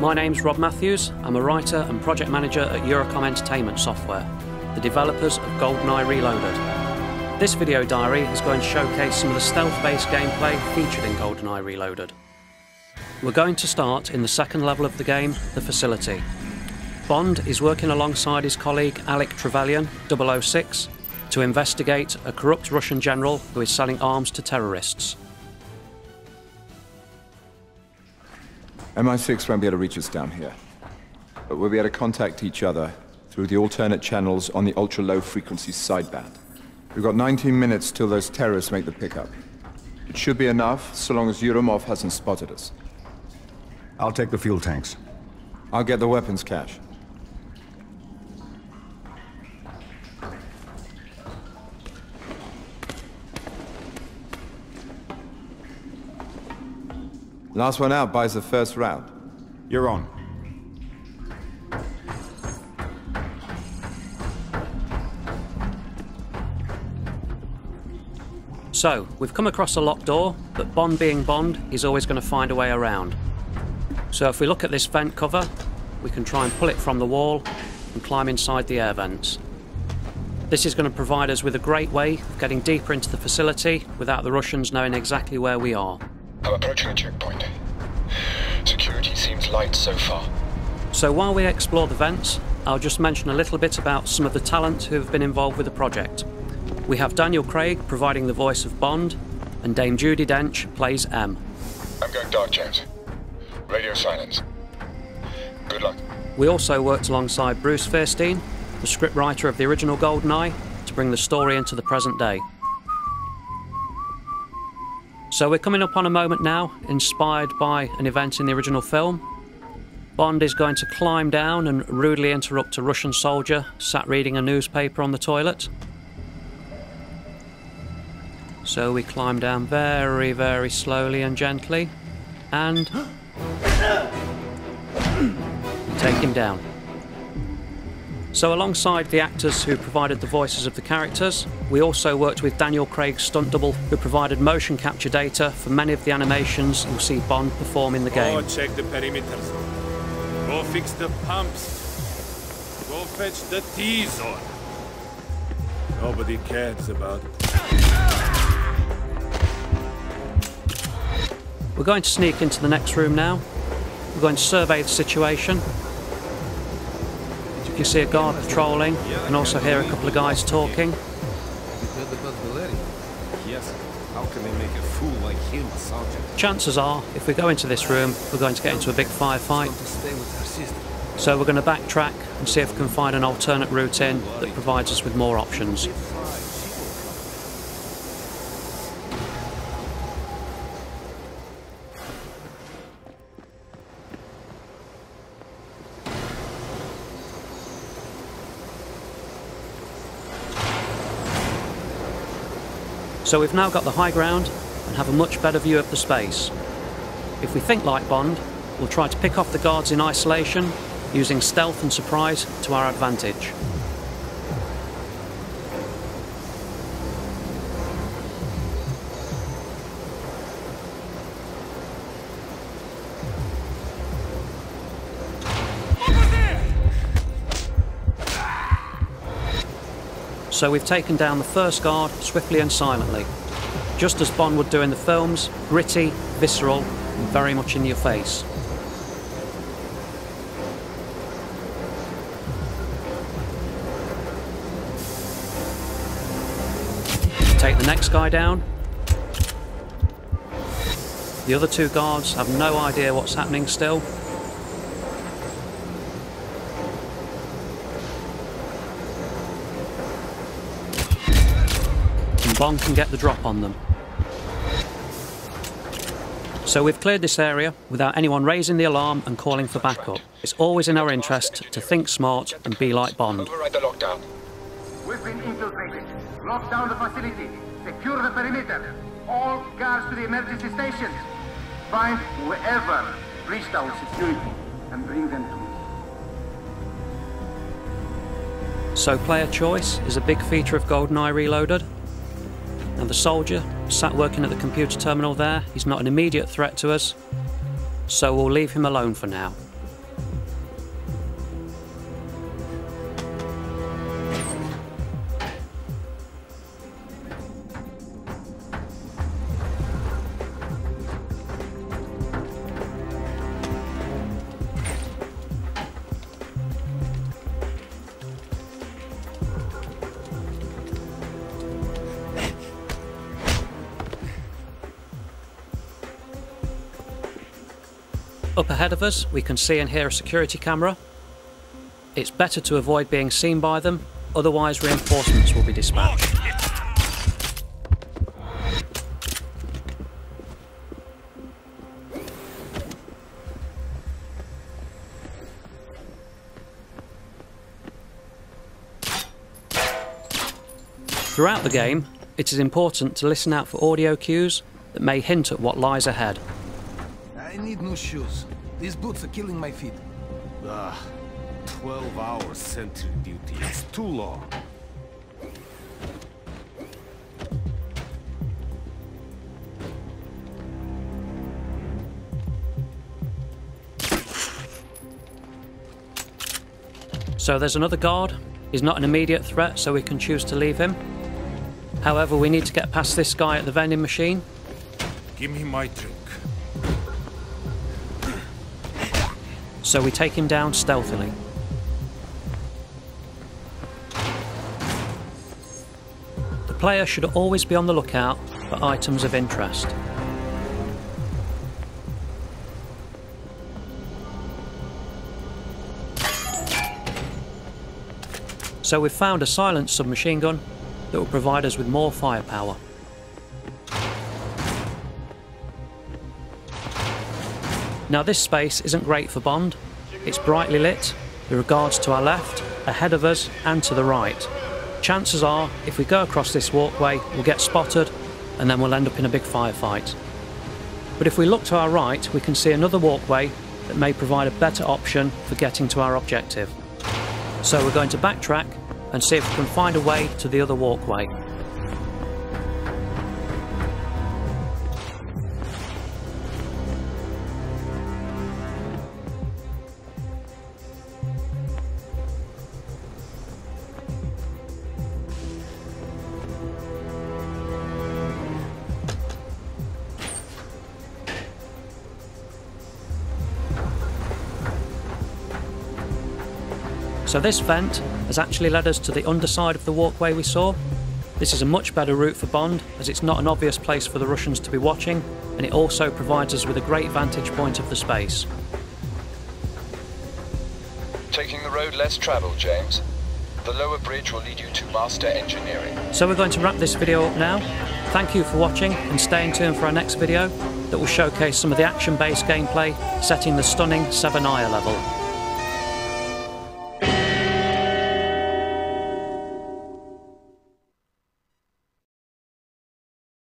My name's Rob Matthews. I'm a writer and project manager at Eurocom Entertainment Software, the developers of GoldenEye Reloaded. This video diary is going to showcase some of the stealth-based gameplay featured in GoldenEye Reloaded. We're going to start in the second level of the game, the Facility. Bond is working alongside his colleague Alec Trevelyan, 006, to investigate a corrupt Russian general who is selling arms to terrorists. MI6 won't be able to reach us down here, but we'll be able to contact each other through the alternate channels on the ultra-low frequency sideband. We've got 19 minutes till those terrorists make the pickup. It should be enough, so long as Yuromov hasn't spotted us. I'll take the fuel tanks. I'll get the weapons cache. Last one out buys the first round. You're on. So, we've come across a locked door, but Bond being Bond, he's always going to find a way around. So if we look at this vent cover, we can try and pull it from the wall and climb inside the air vents. This is going to provide us with a great way of getting deeper into the facility without the Russians knowing exactly where we are. I'm approaching a checkpoint. Security seems light so far. So while we explore the vents, I'll just mention a little bit about some of the talent who have been involved with the project. We have Daniel Craig providing the voice of Bond, and Dame Judi Dench plays M. I'm going dark, James. Radio silence. Good luck. We also worked alongside Bruce Fierstein, the scriptwriter of the original GoldenEye, to bring the story into the present day. So we're coming up on a moment now, inspired by an event in the original film. Bond is going to climb down and rudely interrupt a Russian soldier sat reading a newspaper on the toilet. So we climb down very, very slowly and gently, and take him down. So alongside the actors who provided the voices of the characters, we also worked with Daniel Craig's stunt double, who provided motion capture data for many of the animations you'll see Bond perform in the game. Go check the perimeters. Go fix the pumps. Go fetch the T-zone. Nobody cares about it. We're going to sneak into the next room now. We're going to survey the situation. You see a guard patrolling, and also hear a couple of guys talking. You heard about Valery? Yes. How can they make a fool like him a sergeant? Chances are, if we go into this room, we're going to get into a big firefight. So we're going to backtrack and see if we can find an alternate route in that provides us with more options. So we've now got the high ground and have a much better view of the space. If we think like Bond, we'll try to pick off the guards in isolation, using stealth and surprise to our advantage. So we've taken down the first guard swiftly and silently, just as Bond would do in the films, gritty, visceral, and very much in your face. Take the next guy down. The other two guards have no idea what's happening still. Bond can get the drop on them. So we've cleared this area without anyone raising the alarm and calling for backup. It's always in our interest to think smart and be like Bond. Override the lockdown. We've been infiltrated. Lock down the facility. Secure the perimeter. All cars to the emergency stations. Find whoever breached our security and bring them to me. So player choice is a big feature of GoldenEye Reloaded. Now the soldier sat working at the computer terminal there, he's not an immediate threat to us, so we'll leave him alone for now. Up ahead of us, we can see and hear a security camera. It's better to avoid being seen by them, otherwise reinforcements will be dispatched. Throughout the game, it is important to listen out for audio cues that may hint at what lies ahead. I need new shoes. These boots are killing my feet. 12 hours sentry duty. It's too long. So there's another guard. He's not an immediate threat, so we can choose to leave him. However, we need to get past this guy at the vending machine. Give me my drink. So we take him down stealthily. The player should always be on the lookout for items of interest. So we've found a silenced submachine gun that will provide us with more firepower. Now this space isn't great for Bond. It's brightly lit, with regards to our left, ahead of us and to the right. Chances are, if we go across this walkway, we'll get spotted and then we'll end up in a big firefight. But if we look to our right, we can see another walkway that may provide a better option for getting to our objective. So we're going to backtrack and see if we can find a way to the other walkway. So this vent has actually led us to the underside of the walkway we saw. This is a much better route for Bond, as it's not an obvious place for the Russians to be watching, and it also provides us with a great vantage point of the space. Taking the road less travelled, James. The lower bridge will lead you to Master Engineering. So we're going to wrap this video up now. Thank you for watching, and stay tuned for our next video that will showcase some of the action-based gameplay set in the stunning Severnaya level.